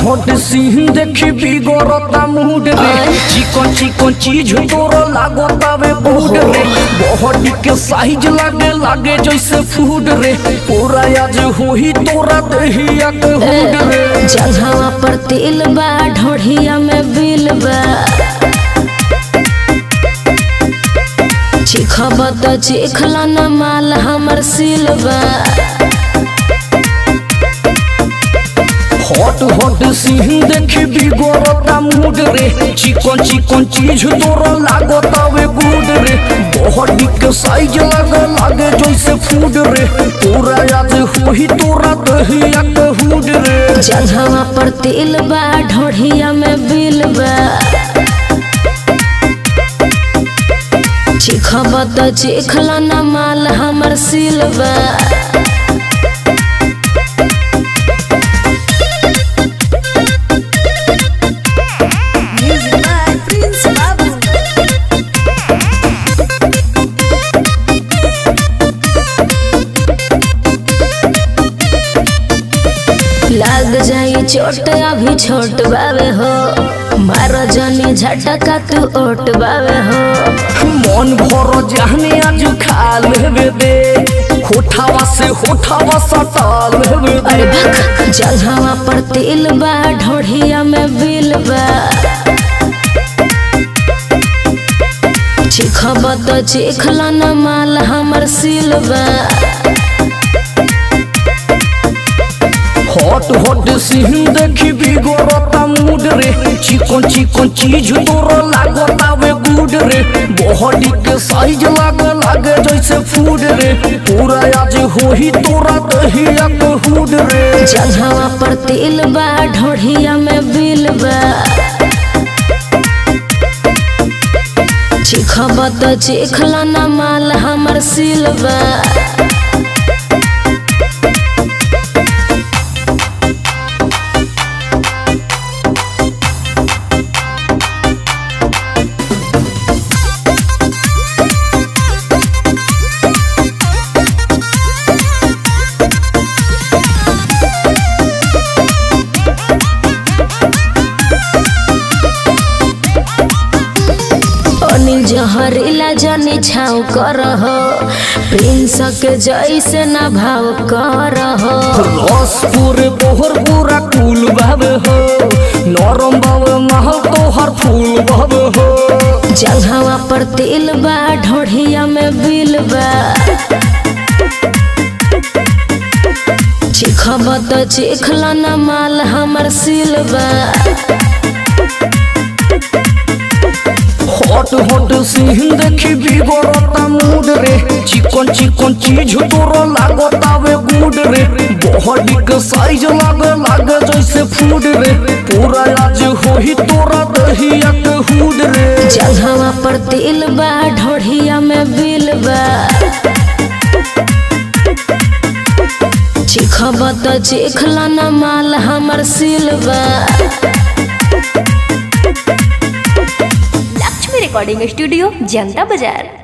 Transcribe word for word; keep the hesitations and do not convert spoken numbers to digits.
Hot scene देखी बिगड़ता mood रे चिकन चिकन चीज तोर लागता वे बूड रे बॉडी के साइज लागे लागे जैसे फूड रे पूरा आज होही तोरा दहिया के हुड रे जगहवा पर तेल बा ढोढ़िया में बिल बा चिखबा त चिखला न माल हमर सिलबा हॉट हॉट सीन देखी बिगड़ता मूड रे चिकन चिकन चीज तोरा लागता वे गुड रे बॉडी के साइज लागे लागे जैसे फूड रे पूरा आज होही तोरा दहिया के हुड रे जगहवा पर तेल बा ढोढ़िया में बिल बा चिखबा त चिखला न माल हमर सिलबा लग जाई चोट अभी छोट बावे हो मारो जनी झटका तू ओट बावे हो मन भर जाने आज खा लेवे दे होठावा से होठावा सटा लेवे दे अरे भक जगहवा पर तेल बा ढोढ़िया में बिल बा चिखबा त चिखला न माल हमर सिलबा हॉट हॉट सीन देखी बिगड़ता मूड रे चिकन चिकन चीज तोरा लागता वे गुड रे बॉडी के साइज लागे लागे जैसे फूड रे पूरा आज होही तोरा दहिया के हुड रे जगहवा पर तेल बा ढोढ़िया में बिल बा चिखबा त चिखला न माल हमर सिलबा अनिल जहरीला जनी छाव कर हो प्रिंस के जैसे न भाव कर हो रस पूरे बोहर पूरा कूल भावे हो नरम बावे महल तो हर फूल भावे हो जगहवा पर तेल बा ढोढ़िया में बिल बा चिखबा त चिखला न माल हमर सिलबा हॉट हॉट सीन देखी बिगड़ता मूड रे चिकन चिकन चीज तोरा लागता वे गुड रे बॉडी के साइज लागे लागे जैसे फूड रे पूरा आज होही तोरा दहिया के हुड रे जगहवा पर तेल बा ढोढ़िया में बिल बा चिखबा त चिखला न माल हमर सिलबा रिकॉर्डिंग स्टूडियो जनता बाजार।